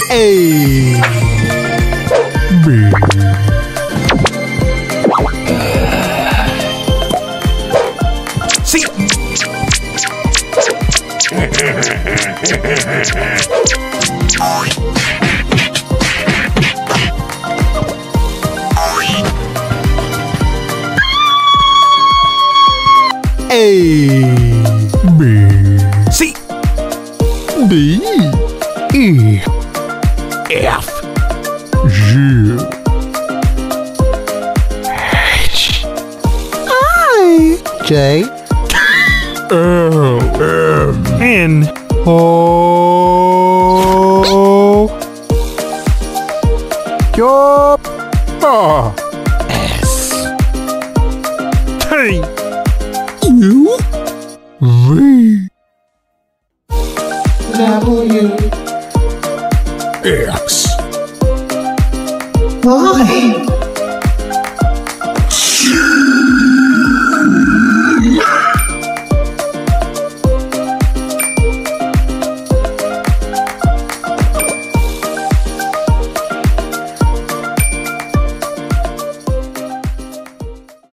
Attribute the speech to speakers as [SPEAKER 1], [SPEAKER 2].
[SPEAKER 1] A B C A B C D E F G H I J L M N O S T U V W X Y